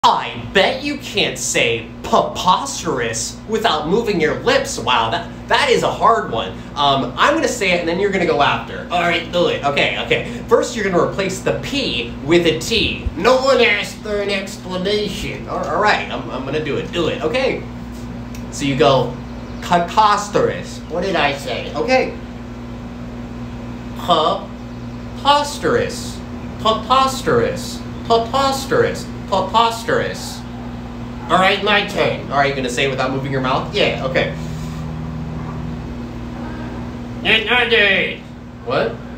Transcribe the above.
I bet you can't say preposterous without moving your lips. Wow, that is a hard one. I'm gonna say it and then you're gonna go after. All right, do it. Okay. First, you're gonna replace the P with a T. No one asked for an explanation. All right, I'm gonna do it. Do it. Okay. So you go preposterous. What did I say? Okay. Preposterous. Preposterous. Preposterous. Preposterous. All right, my turn. All right, you gonna say it without moving your mouth? Yeah, okay. What?